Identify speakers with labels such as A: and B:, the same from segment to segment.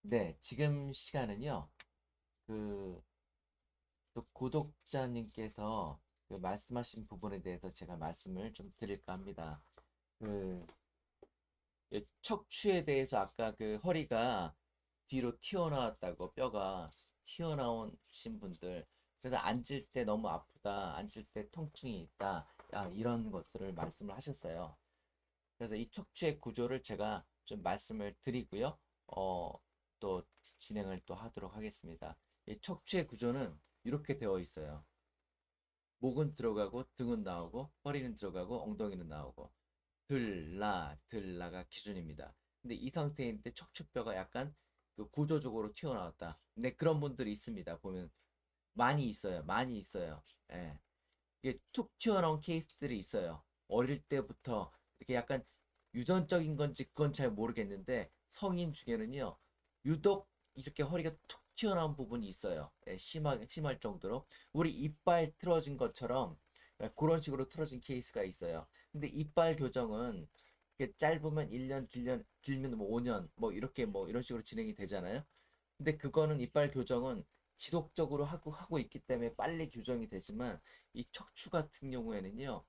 A: 네, 지금 시간은요, 그, 또 구독자님께서 그 말씀하신 부분에 대해서 제가 말씀을 좀 드릴까 합니다. 그, 척추에 대해서 아까 그 허리가 뒤로 튀어나왔다고 뼈가 튀어나오신 분들, 그래서 앉을 때 너무 아프다, 앉을 때 통증이 있다, 이런 것들을 말씀을 하셨어요. 그래서 이 척추의 구조를 제가 좀 말씀을 드리고요. 어, 또 진행을 또 하도록 하겠습니다. 이 척추의 구조는 이렇게 되어 있어요. 목은 들어가고 등은 나오고 허리는 들어가고 엉덩이는 나오고 들라가 기준입니다. 근데 이 상태인데 척추뼈가 약간 그 구조적으로 튀어나왔다. 근데 그런 분들이 있습니다. 보면 많이 있어요. 많이 있어요. 예. 이게 툭 튀어나온 케이스들이 있어요. 어릴 때부터 이렇게 약간 유전적인 건지 그건 잘 모르겠는데 성인 중에는요 유독 이렇게 허리가 툭 튀어나온 부분이 있어요. 예, 심할 정도로 우리 이빨 틀어진 것처럼 그런 식으로 틀어진 케이스가 있어요. 근데 이빨 교정은 이게 짧으면 1년, 길면 뭐 5년 뭐 이렇게 뭐 이런 식으로 진행이 되잖아요. 근데 그거는 이빨 교정은 지속적으로 하고 있기 때문에 빨리 교정이 되지만 이 척추 같은 경우에는요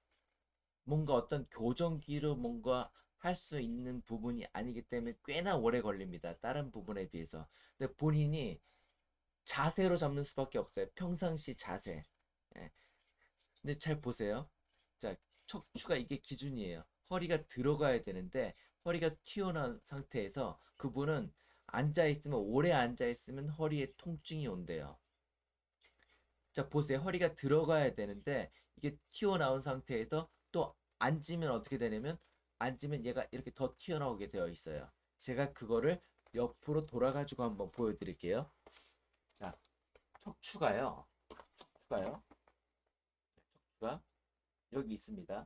A: 뭔가 어떤 교정기로 뭔가 할 수 있는 부분이 아니기 때문에 꽤나 오래 걸립니다. 다른 부분에 비해서. 근데 본인이 자세로 잡는 수밖에 없어요. 평상시 자세. 예. 근데 잘 보세요. 자, 척추가 이게 기준이에요. 허리가 들어가야 되는데 허리가 튀어나온 상태에서 그분은 앉아 있으면 오래 앉아 있으면 허리에 통증이 온대요. 자, 보세요. 허리가 들어가야 되는데 이게 튀어나온 상태에서 또 앉으면 어떻게 되냐면 앉으면 얘가 이렇게 더 튀어나오게 되어 있어요. 제가 그거를 옆으로 돌아가지고 한번 보여드릴게요. 자, 척추가요. 척추가요. 척추가 여기 있습니다.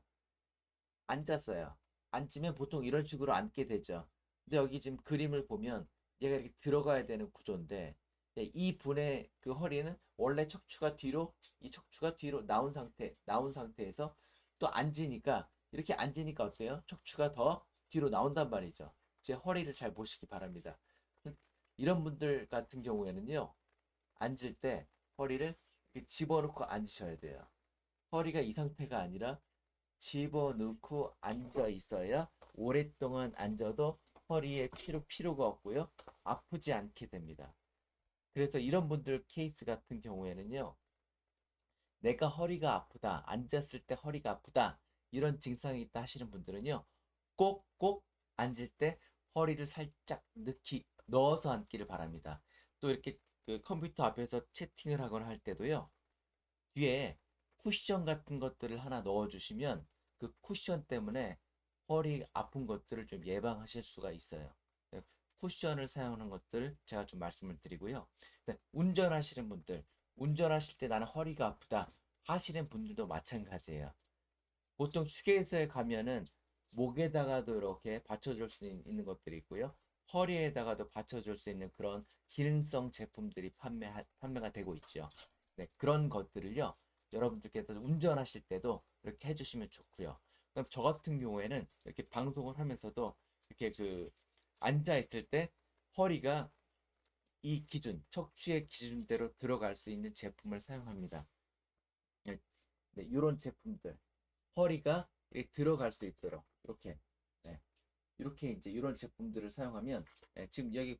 A: 앉았어요. 앉으면 보통 이런 식으로 앉게 되죠. 근데 여기 지금 그림을 보면 얘가 이렇게 들어가야 되는 구조인데 이 분의 그 허리는 원래 척추가 뒤로 이 척추가 뒤로 나온 상태에서 또 앉으니까 이렇게 앉으니까 어때요? 척추가 더 뒤로 나온단 말이죠. 제 허리를 잘 보시기 바랍니다. 이런 분들 같은 경우에는요. 앉을 때 허리를 이렇게 집어넣고 앉으셔야 돼요. 허리가 이 상태가 아니라 집어넣고 앉아 있어야 오랫동안 앉아도 허리에 피로가 없고요. 아프지 않게 됩니다. 그래서 이런 분들 케이스 같은 경우에는요. 내가 허리가 아프다. 앉았을 때 허리가 아프다. 이런 증상이 있다 하시는 분들은요. 꼭꼭 앉을 때 허리를 살짝 넣어서 앉기를 바랍니다. 또 이렇게 그 컴퓨터 앞에서 채팅을 하거나 할 때도요. 뒤에 쿠션 같은 것들을 하나 넣어주시면 그 쿠션 때문에 허리 아픈 것들을 좀 예방하실 수가 있어요. 네, 쿠션을 사용하는 것들 제가 좀 말씀을 드리고요. 네, 운전하시는 분들, 운전하실 때 나는 허리가 아프다 하시는 분들도 마찬가지예요. 보통 휴게소에 가면은 목에다가도 이렇게 받쳐줄 수 있는 것들이 있고요. 허리에다가도 받쳐줄 수 있는 그런 기능성 제품들이 판매가 되고 있죠. 네, 그런 것들을요. 여러분들께서 운전하실 때도 이렇게 해주시면 좋고요. 그럼 저 같은 경우에는 이렇게 방송을 하면서도 이렇게 그 앉아 있을 때 허리가 이 척추의 기준대로 들어갈 수 있는 제품을 사용합니다. 네, 네, 이런 제품들. 허리가 이렇게 들어갈 수 있도록 이렇게 네, 이렇게 이제 이런 제품들을 사용하면 지금 여기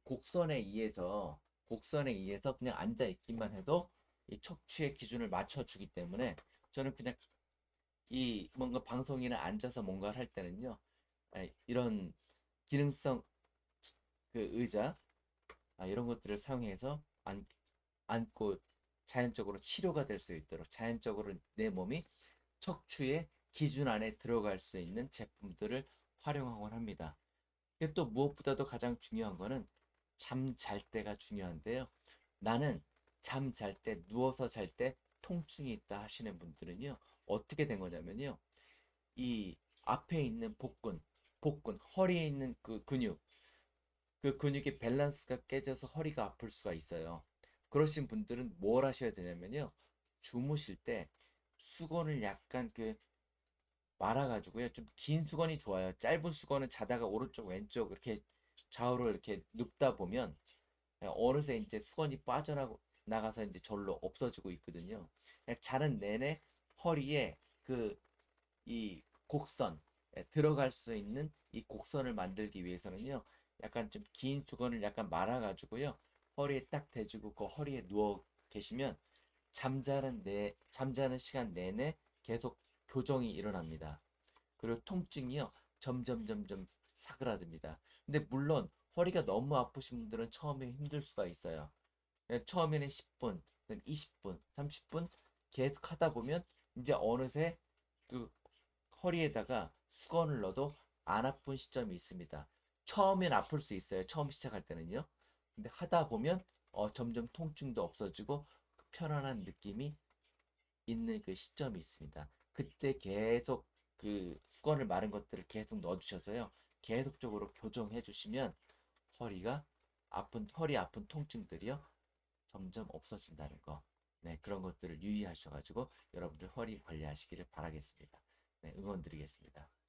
A: 곡선에 의해서 그냥 앉아 있기만 해도 이 척추의 기준을 맞춰주기 때문에 저는 그냥 이 뭔가 방송이나 앉아서 뭔가를 할 때는요 이런 기능성 그 의자 이런 것들을 사용해서 앉고 자연적으로 치료가 될 수 있도록 자연적으로 내 몸이 척추의 기준 안에 들어갈 수 있는 제품들을 활용하곤 합니다. 또 무엇보다도 가장 중요한 거는 잠 잘 때가 중요한데요. 나는 잠 잘 때, 누워서 잘 때 통증이 있다 하시는 분들은요. 어떻게 된 거냐면요. 이 앞에 있는 허리에 있는 그 근육, 그 근육의 밸런스가 깨져서 허리가 아플 수가 있어요. 그러신 분들은 뭘 하셔야 되냐면요. 주무실 때 수건을 약간 말아가지고요. 좀 긴 수건이 좋아요. 짧은 수건은 자다가 오른쪽 왼쪽 이렇게 좌우로 이렇게 눕다 보면 어느새 이제 수건이 빠져나가서 이제 절로 없어지고 있거든요. 자는 내내 허리에 그 이 곡선, 들어갈 수 있는 이 곡선을 만들기 위해서는요, 약간 좀 긴 수건을 약간 말아가지고요, 허리에 딱 대주고 그 허리에 누워 계시면 잠자는 시간 내내 계속 교정이 일어납니다. 그리고 통증이요, 점점 사그라듭니다. 근데 물론 허리가 너무 아프신 분들은 처음에 힘들 수가 있어요. 처음에는 10분, 20분, 30분 계속 하다 보면 이제 어느새 그 허리에다가 수건을 넣어도 안 아픈 시점이 있습니다. 처음엔 아플 수 있어요. 처음 시작할 때는요. 근데 하다 보면 점점 통증도 없어지고 그 편안한 느낌이 있는 그 시점이 있습니다. 그때 계속 그 수건을 마른 것들을 계속 넣어주셔서요. 계속적으로 교정해 주시면 허리 아픈 통증들이요. 점점 없어진다는 거. 네, 그런 것들을 유의하셔가지고 여러분들 허리 관리하시기를 바라겠습니다. 네, 응원 드리겠습니다.